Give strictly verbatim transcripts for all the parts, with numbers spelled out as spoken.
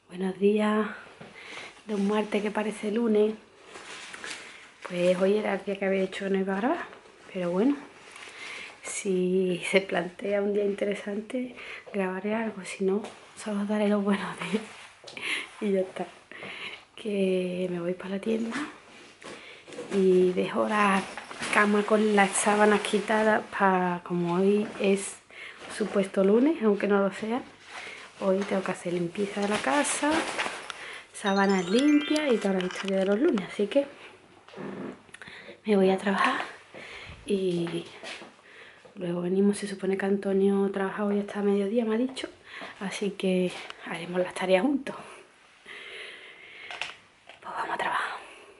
Buenos días de un martes que parece lunes. Pues hoy era el día que había hecho que no iba a grabar, pero bueno, si se plantea un día interesante grabaré algo, si no solo os daré los buenos días y ya está. Que me voy para la tienda y dejo la cama con las sábanas quitadas para, como hoy es supuesto lunes, aunque no lo sea, hoy tengo que hacer limpieza de la casa, sábanas limpias y toda la historia de los lunes, así que me voy a trabajar y luego venimos. Se supone que Antonio trabaja hoy hasta mediodía, me ha dicho, así que haremos las tareas juntos. Pues vamos a trabajar.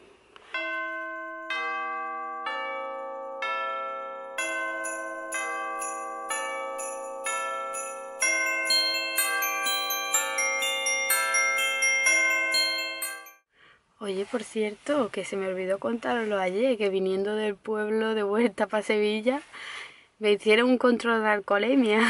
Oye, por cierto, que se me olvidó contarlo ayer, que viniendo del pueblo de vuelta para Sevilla, me hicieron un control de alcoholemia.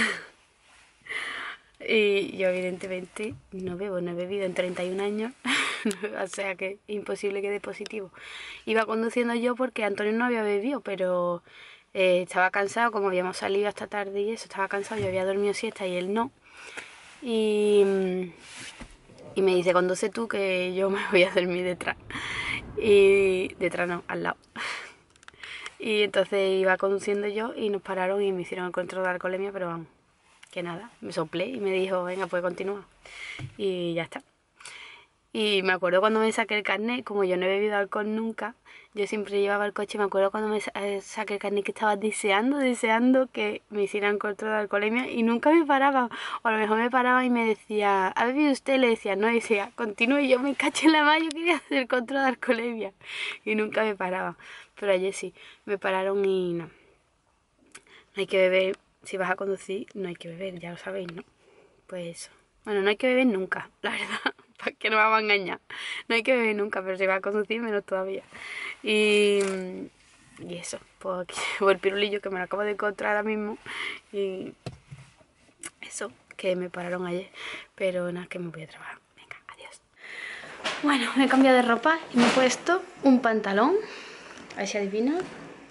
Y yo evidentemente no bebo, no he bebido en treinta y un años, o sea que es imposible que dé positivo. Iba conduciendo yo porque Antonio no había bebido, pero eh, estaba cansado, como habíamos salido hasta tarde y eso, estaba cansado, yo había dormido siesta y él no. Y... Y me dice, conduce tú que yo me voy a dormir detrás. Y detrás no, al lado. Y entonces iba conduciendo yo y nos pararon y me hicieron el control de alcoholemia, pero vamos, que nada, me soplé y me dijo, venga, pues continúa. Y ya está. Y me acuerdo cuando me saqué el carnet, como yo no he bebido alcohol nunca, yo siempre llevaba el coche, me acuerdo cuando me saqué el carnet que estaba deseando, deseando que me hicieran control de alcoholemia y nunca me paraba. O a lo mejor me paraba y me decía, ¿ha bebido usted? Le decía, no, y decía, continúe, y yo me caché en la mano, yo quería hacer control de alcoholemia y nunca me paraba. Pero ayer sí, me pararon y no. No hay que beber, si vas a conducir, no hay que beber, ya lo sabéis, ¿no? Pues eso. Bueno, no hay que beber nunca, la verdad. ¿Para qué nos vamos a engañar? No hay que beber nunca, pero si va a conducir menos todavía. Y, y eso, pues aquí, o el pirulillo que me lo acabo de encontrar ahora mismo. Y eso, que me pararon ayer. Pero nada, que me voy a trabajar. Venga, adiós. Bueno, me he cambiado de ropa y me he puesto un pantalón. A ver si adivinan.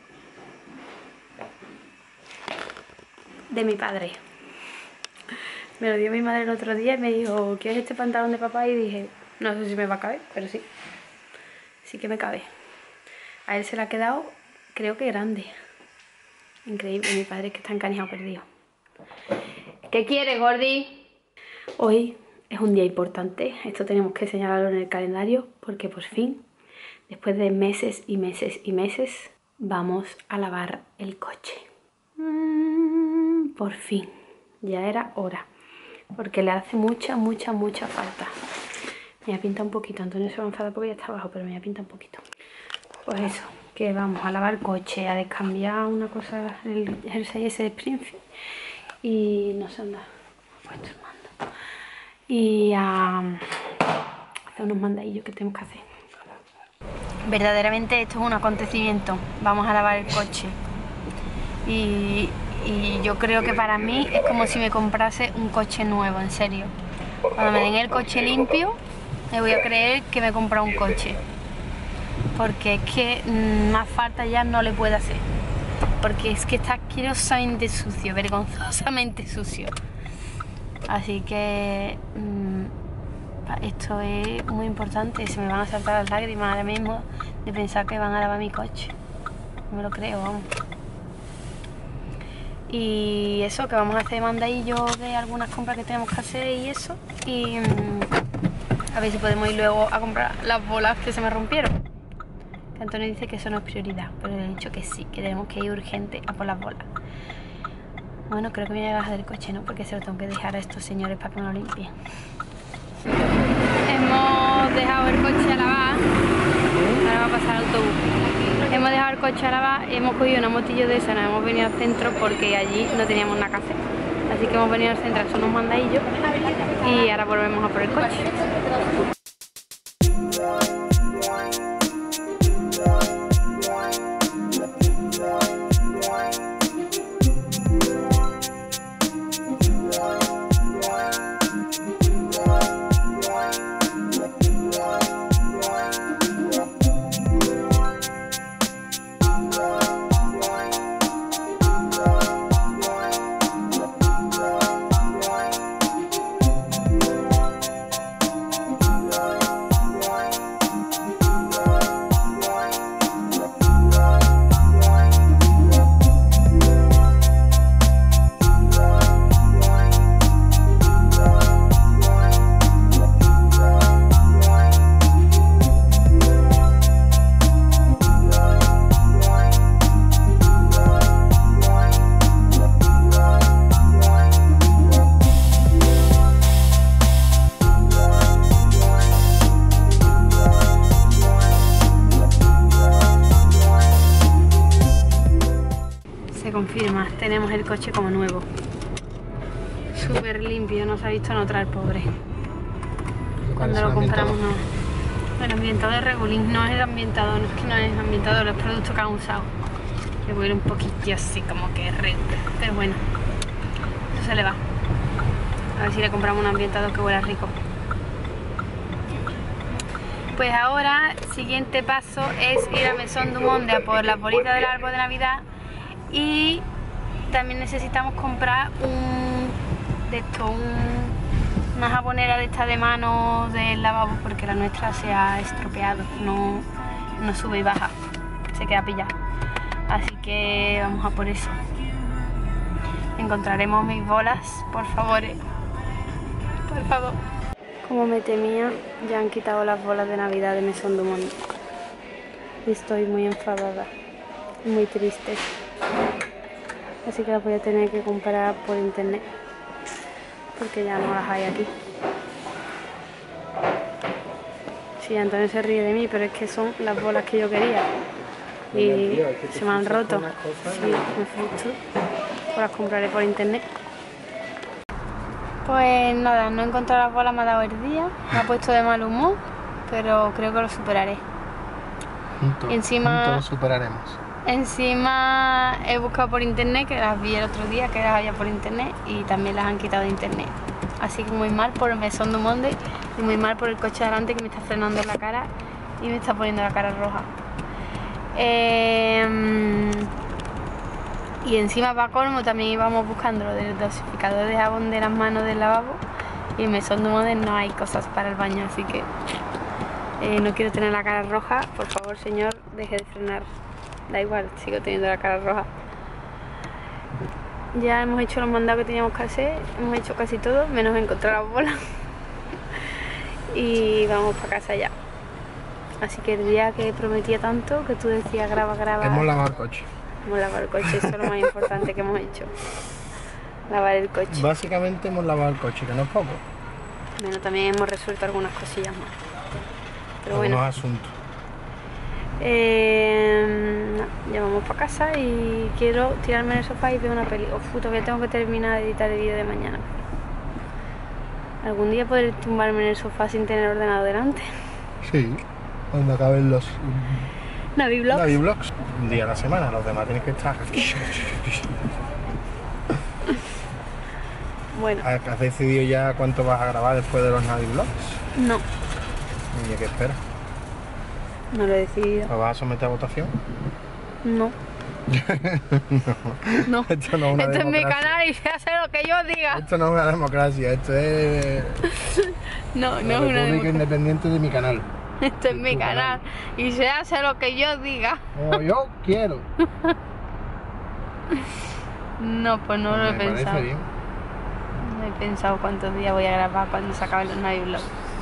De mi padre. Me lo dio mi madre el otro día y me dijo, ¿quieres este pantalón de papá? Y dije, no sé si me va a caber, pero sí. Sí que me cabe. A él se le ha quedado, creo que grande. Increíble, mi padre que está encanijado perdido. ¿Qué quieres, Gordi? Hoy es un día importante. Esto tenemos que señalarlo en el calendario porque por fin, después de meses y meses y meses, vamos a lavar el coche. Mm, por fin. Ya era hora. Porque le hace mucha, mucha, mucha falta. Me ha pintado un poquito. Antonio se va a enfadar porque ya está abajo, pero me ha pintado un poquito. Pues eso, que vamos a lavar el coche, a descambiar una cosa, el jersey ese de Springfield. Y no sé dónde ha puesto el mando. Y a hacer unos mandadillos que tenemos que hacer. Verdaderamente esto es un acontecimiento. Vamos a lavar el coche. Y... Y yo creo que para mí es como si me comprase un coche nuevo, en serio. Cuando me den el coche limpio, me voy a creer que me he comprado un coche. Porque es que mmm, más falta ya no le puedo hacer. Porque es que está asquerosamente sucio, vergonzosamente sucio. Así que mmm, esto es muy importante. Se me van a saltar las lágrimas ahora mismo de pensar que van a lavar mi coche. No me lo creo, vamos. Y eso, que vamos a hacer mandadillos de algunas compras que tenemos que hacer y eso. Y mmm, a ver si podemos ir luego a comprar las bolas que se me rompieron. Que Antonio dice que eso no es prioridad, pero le he dicho que sí, que tenemos que ir urgente a por las bolas. Bueno, creo que me voy a bajar del coche, ¿no? Porque se lo tengo que dejar a estos señores para que me lo limpien. Hemos dejado el coche a lavar. Ahora va a pasar el autobús. Hemos dejado el coche a lavar, hemos cogido una motillo de esa, nos hemos venido al centro porque allí no teníamos nada que hacer. Así que hemos venido al centro a hacer unos mandadillos y ahora volvemos a por el coche. tenemos el coche como nuevo. Súper limpio, no se ha visto notar, pobre. Cuando lo compramos no. El ambientador de Regulín no es el ambientador, no es que no es el ambientador, los productos que han usado. Que huele un poquito así como que re, pero bueno, eso se le va. A ver si le compramos un ambientador que huela rico. Pues ahora, siguiente paso es ir a Maison du Monde a por la bolita del árbol de Navidad. Y también necesitamos comprar un de esto, un, una jabonera de esta de mano del lavabo, porque la nuestra se ha estropeado, no, no sube y baja, se queda pillada. Así que vamos a por eso. Encontraremos mis bolas, por favor, por favor. Como me temía, ya han quitado las bolas de Navidad de Maison du Monde. Y estoy muy enfadada, muy triste. Así que las voy a tener que comprar por internet, porque ya no las hay aquí. Sí, Antonio se ríe de mí, pero es que son las bolas que yo quería. Y se me han roto. Sí, me frustro. Pues las compraré por internet. Pues nada, no he encontrado las bolas, me ha dado el día, me ha puesto de mal humor, pero creo que lo superaré. Juntos, y encima, juntos lo superaremos. Encima he buscado por internet, que las vi el otro día, que las había por internet, y también las han quitado de internet. Así que muy mal por el Maison du Monde y muy mal por el coche de adelante que me está frenando en la cara y me está poniendo la cara roja. Eh... Y encima, para colmo, también íbamos buscando lo del dosificador de jabón de las manos del lavabo, y en Maison du Monde no hay cosas para el baño, así que eh, no quiero tener la cara roja. Por favor, señor, deje de frenar. Da igual, sigo teniendo la cara roja. Ya hemos hecho los mandados que teníamos que hacer, hemos hecho casi todo, menos encontrar las bolas. Y vamos para casa ya. Así que el día que prometía tanto, que tú decías graba, graba... Hemos lavado el coche. Hemos lavado el coche, eso es lo más importante que hemos hecho. Lavar el coche. Básicamente hemos lavado el coche, que no es poco. Bueno, también hemos resuelto algunas cosillas más. Pero Algunos bueno. asuntos. Eh, no, ya vamos para casa y quiero tirarme en el sofá y ver una peli. Uf, todavía tengo que terminar de editar el vídeo de mañana. ¿Algún día podré tumbarme en el sofá sin tener ordenador delante? Sí, cuando acaben los Navivlogs. Navivlogs. Un día a la semana, los demás tienes que estar. Bueno. ¿Has decidido ya cuánto vas a grabar después de los Navivlogs? No. ¿Y a qué esperas? No lo he decidido. ¿Lo vas a someter a votación? No. no. No. Esto no es una Esto es mi democracia. canal y se hace lo que yo diga. Esto no es una democracia, esto es No, no la es una República democracia. Independiente de mi canal. Esto es mi Tu canal. canal. Y se hace lo que yo diga. Como yo quiero. No, pues no lo he Me pensado. parece bien. No he pensado cuántos días voy a grabar cuando se acaben los Navivlogs.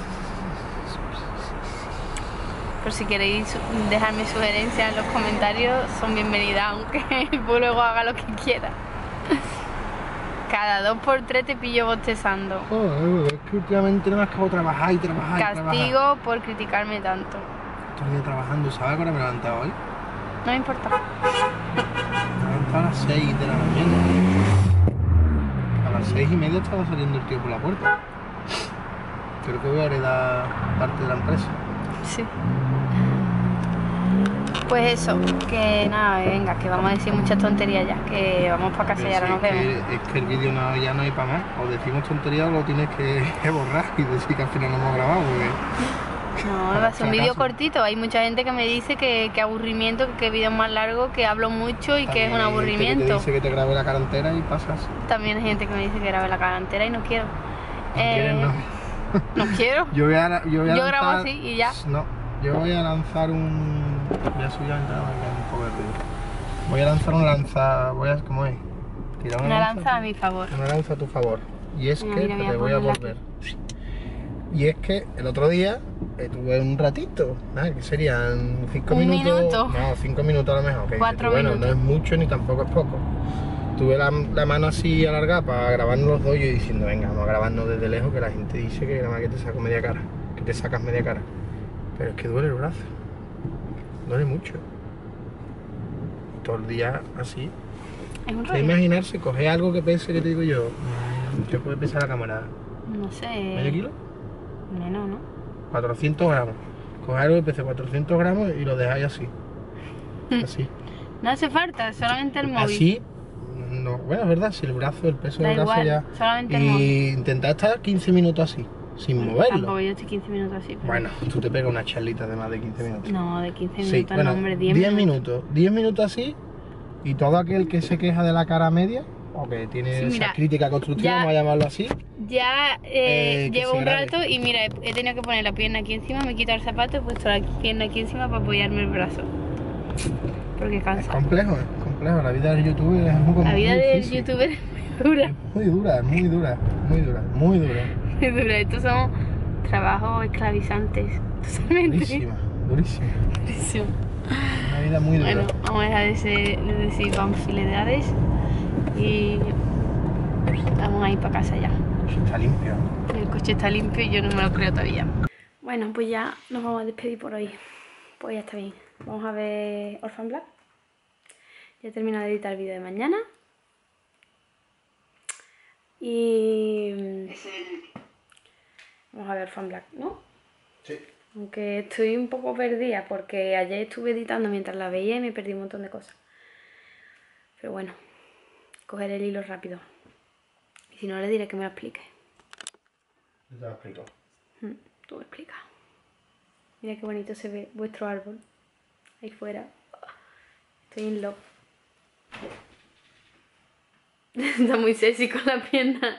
Por si queréis dejarme sugerencias en los comentarios, son bienvenidas, aunque el luego haga lo que quiera. Cada dos por tres te pillo bostezando. Joder, es que últimamente no me acabo de trabajar y trabajar y Castigo trabajar. por criticarme tanto. Todo el día trabajando, ¿sabes a qué hora me he levantado hoy? No me importa. Me he levantado a las seis de la mañana. A las seis y media estaba saliendo el tío por la puerta. Creo que voy a heredar parte de la empresa. Sí. Pues eso, que nada, venga, que vamos a decir muchas tonterías ya, que vamos para casa y ahora nos es, vemos. que, es que el vídeo no, ya no hay para más. O decimos tonterías o lo tienes que, que borrar y decir que al final no hemos grabado. Porque... No, va a ser un vídeo cortito. Hay mucha gente que me dice que, que aburrimiento, que, que vídeo más largo, que hablo mucho y que es un aburrimiento. Que te dice que te grabe la cara entera y pasas. También hay gente que me dice que grabe la cara entera y no quiero. No Eh, quieres, no. No quiero. Yo voy a, yo voy a Yo lanzar... grabo así y ya. No, yo voy a lanzar un... Voy a subir la ventana para que haya un poco de ruido. Voy a lanzar un lanza... Voy a... ¿Cómo es? Tirar Una lanza a mi favor. Una lanza a tu favor. Y es Mira, que mira, te voy a voy a ponerla volver. Y es que el otro día estuve un ratito, nada, que serían cinco ¿Un minutos. minuto? No, cinco minutos a lo mejor. Que Cuatro bueno, minutos. no es mucho ni tampoco es poco. Tuve la, la mano así alargada para grabarnos los dos y yo diciendo, venga, vamos a grabarnos desde lejos, que la gente dice que nada más que te saco media cara, que te sacas media cara. Pero es que duele el brazo, duele mucho. Y todo el día así. Es un O sea, rollo. imaginarse, coger algo que pese, que te digo yo, ¿qué puede pesar la cámara? No sé. ¿Medio kilo? Menos, ¿no? cuatrocientos gramos. Coger algo que pese cuatrocientos gramos y lo dejáis así. Así. No hace falta, solamente el móvil. Así, no, bueno, es verdad, si el brazo, el peso Da del brazo igual, ya. solamente el Y móvil. intentar estar quince minutos así, sin Bueno, moverlo. Tampoco yo estoy quince minutos así. Pero... Bueno, tú te pegas una charlita de más de quince minutos. No, de quince Sí, minutos, bueno, no, hombre, diez diez minutos. minutos. diez minutos así, y todo aquel que se queja de la cara media, o que tiene Sí, mira, esa crítica constructiva, ya- vamos a llamarlo así. Ya eh, Eh, que llevo se un grabe. rato y mira, he, he tenido que poner la pierna aquí encima, me he quitado el zapato, he puesto la pierna aquí encima para apoyarme el brazo. Porque Es cansa. complejo, es complejo. La vida del youtuber es muy La vida muy del difícil. youtuber es muy dura. Muy dura, muy dura, muy dura, muy dura. Muy dura. Estos son trabajos esclavizantes. Totalmente. Durísima, durísima. Durísimo. Una vida muy dura. Bueno, vamos a dejar de, ser, de decir banfiledades y vamos a ir para casa ya. Está limpio, ¿no? El coche está limpio y yo no me lo creo todavía. Bueno, pues ya nos vamos a despedir por hoy. Pues ya está bien. Vamos a ver Orphan Black. Ya he terminado de editar el vídeo de mañana. Y vamos a ver Orphan Black, ¿no? Sí. Aunque estoy un poco perdida porque ayer estuve editando mientras la veía y me perdí un montón de cosas. Pero bueno, coger el hilo rápido. Y si no, le diré que me lo explique. Yo te lo explico. Mm, Tú me explicas. Mira qué bonito se ve vuestro árbol. Ahí fuera. Estoy en love. Está muy sexy con la pierna.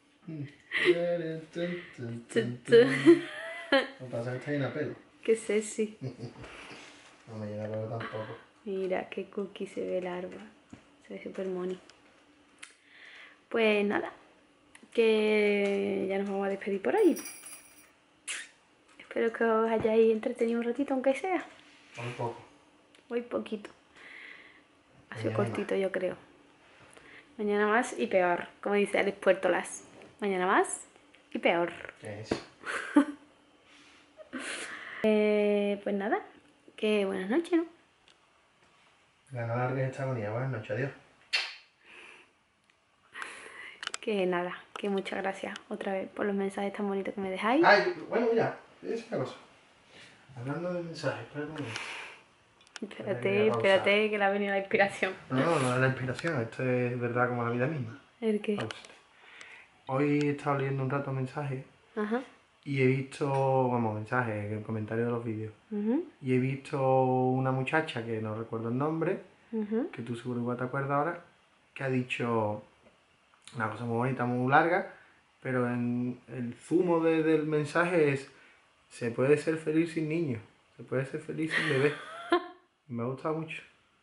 Lo que pasa es que está llena de pelo. Qué sexy. No me llena de pelo tampoco. Mira qué cookie se ve el árbol. Se ve súper money. Pues nada. Que ya nos vamos a despedir por ahí. Espero que os hayáis entretenido un ratito, aunque sea. Un poco. Muy poquito. Ha sido Mañana cortito, yo creo. Mañana más y peor, como dice Alex Puertolas. Mañana más y peor. ¿Qué es? Eh, pues nada, que buenas noches, ¿no? La no larga esta agonía. Buenas noches, adiós. Que nada, que muchas gracias otra vez por los mensajes tan bonitos que me dejáis. Ay, bueno, mira, es una cosa. Hablando de mensajes, espérate un momento. Espérate, espérate, que le ha venido la inspiración. No, no, no es la inspiración, esto es verdad como la vida misma. ¿El qué? Vamos. Hoy he estado leyendo un rato mensajes Ajá. y he visto, vamos, mensajes, comentarios de los vídeos. Uh-huh, Y he visto una muchacha, que no recuerdo el nombre, uh-huh. que tú seguro igual te acuerdas ahora, que ha dicho una cosa muy bonita, muy larga, pero en el zumo de- del mensaje es: se puede ser feliz sin niños, se puede ser feliz sin bebé. Me ha gustado mucho.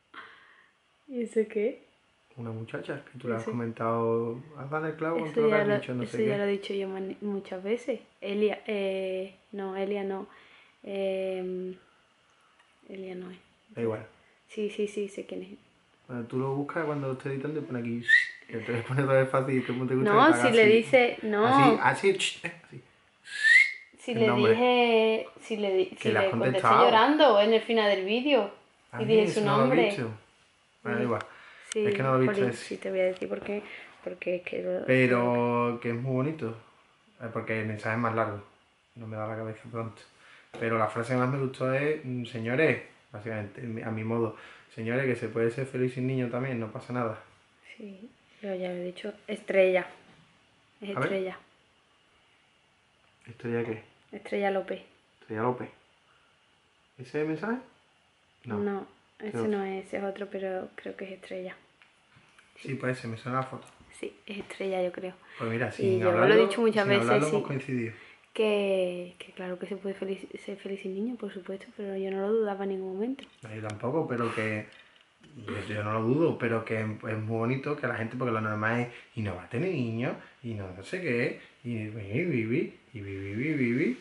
¿Y eso qué? Una muchacha que tú le has Ese- comentado, has dado el clavo con Eso todo lo que ya, has lo, dicho, no eso sé ya lo he qué. dicho yo mani- muchas veces. Elia, eh, no, Elia no. Eh, Elia no es. Da igual. Sí, sí, sí, sé quién es. Bueno, tú lo buscas cuando lo estés editando y pone aquí, que te pone todo el fácil y como te gusta. No, que te haga si le así. dice, no. Así, así, eh, así. Si el le nombre. dije, si le, di- si le has le contesté contestado. llorando en el final del vídeo Ah, y dije eso su no lo he nombre. visto. Bueno, da igual. Sí, Es que no lo he visto jolín, ese. sí te voy a decir por qué, porque es que lo- Pero que es muy bonito. eh, Porque el mensaje es más largo. No me da la cabeza pronto. Pero la frase que más me gustó es: mm, señores, básicamente, a mi modo, señores, que se puede ser feliz sin niños también, no pasa nada. sí, yo ya lo he dicho, Estrella, es A ver. Estrella, ¿Estrella qué? Estrella López. Estrella López. ¿Ese es el mensaje? No, No. ese otro? no es, ese es otro, pero creo que es Estrella. Sí, pues ese, me suena la foto. Sí, es Estrella, yo creo. Pues mira, Y sin yo lo he hablarlo, dicho muchas sin veces, hablarlo sí. hemos coincidido. Que, que claro que se puede feliz, ser feliz sin niño, por supuesto, pero yo no lo dudaba en ningún momento. No, yo tampoco, pero que yo, yo no lo dudo, pero que es muy bonito que la gente, porque lo normal es, y no va a tener niños, y no, no sé qué, y vivi, vivi, y vivi, vivi, vivi.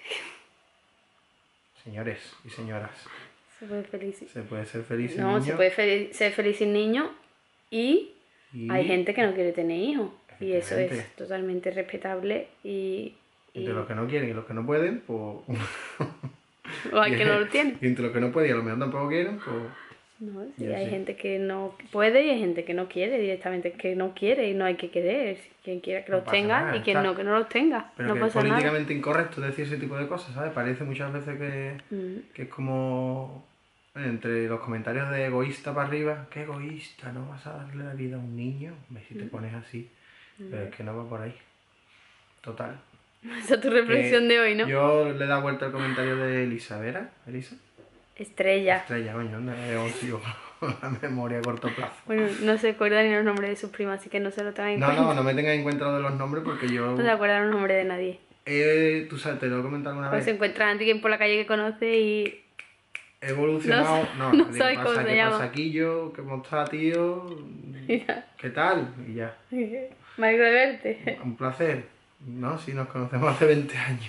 Señores y señoras, Se puede feliz. se puede ser feliz sin No, niños. se puede fel- ser feliz sin niño y y hay gente que no quiere tener hijos. Y eso es Efectivamente. totalmente respetable y... y- entre los que no quieren y los que no pueden, pues... o hay que no lo tiene. Y entre los que no pueden y a lo mejor tampoco quieren, pues... No, sí, Yo hay sí. gente que no puede y hay gente que no quiere directamente, que no quiere y no hay que querer. Quien quiera que No los pasa tenga nada, y quien está. no, que no los tenga. Pero No que es pasa nada. políticamente incorrecto decir ese tipo de cosas, ¿sabes? Parece muchas veces que, Mm. que es como entre los comentarios de egoísta para arriba, qué egoísta, no vas a darle la vida a un niño. Hombre, si te pones así, pero es que no va por ahí. Total. Esa es tu reflexión Que de hoy, ¿no? yo le he dado vuelta al comentario de Elisa, ¿vera? ¿Elisa? Estrella. Estrella, coño, no he sido la memoria a corto plazo. Bueno, no se acuerda ni los nombres de sus primas, así que no se lo tengan en No, cuenta. no, no me tengas en cuenta lo de los nombres porque yo... No se acuerda los nombres de nadie. he- tú sabes, te lo he comentado alguna O vez. se encuentra a alguien por la calle que conoce y... He evolucionado... No, No, no de qué sabes cómo pasa, se qué llama. pasa aquí yo, cómo está, tío, Ya. qué tal, y ya. Me alegro de verte. Un placer. No, si nos conocemos hace veinte años.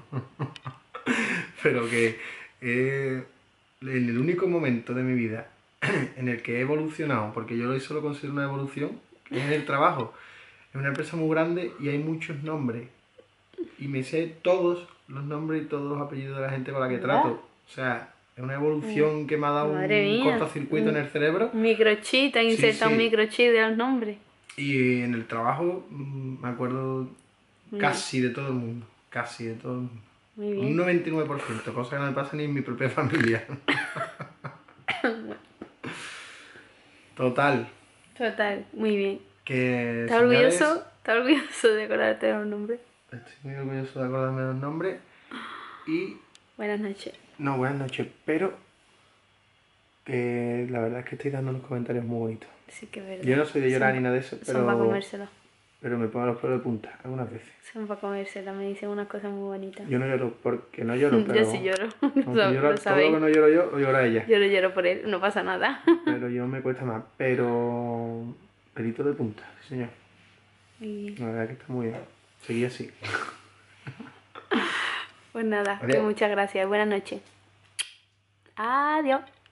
Pero que eh, en el único momento de mi vida en el que he evolucionado, porque yo eso lo considero una evolución, es en el trabajo. Es una empresa muy grande y hay muchos nombres. Y me sé todos los nombres y todos los apellidos de la gente con la que ¿Verdad? trato. O sea, es una evolución que me ha dado Madre un mía. cortocircuito en el cerebro. Un microchip, te han Sí, insertado un sí. microchip de los nombres. Y en el trabajo mm, me acuerdo Muy casi de todo el mundo. Casi de todo el mundo. Muy Un bien. noventa y nueve por ciento, cosa que no me pasa ni en mi propia familia. Total. Total, muy bien. Que, ¿Estás señores, orgulloso? ¿Estás orgulloso de acordarte de los nombres? estoy muy orgulloso de acordarme de los nombres. Y Buenas noches. no, buenas noches, pero que la verdad es que estoy dando unos comentarios muy bonitos. Sí que es verdad. Yo no soy de llorar Son- ni nada de eso, Son para pero, comérselo. pero me pongo los pelos de punta algunas veces. Son para comérselo. Me dicen unas cosas muy bonitas. Yo no lloro porque no lloro, pero... Yo sí lloro. aunque Lo, llora- lo todo sabéis. lo que no lloro yo, lo llora ella. Yo lo lloro por él. No pasa nada. Pero yo me cuesta más. Pero... pelito de punta, sí señor. Muy bien. La verdad que está muy bien. Seguí así. Pues nada, Adiós. que muchas gracias. Buenas noches. Adiós.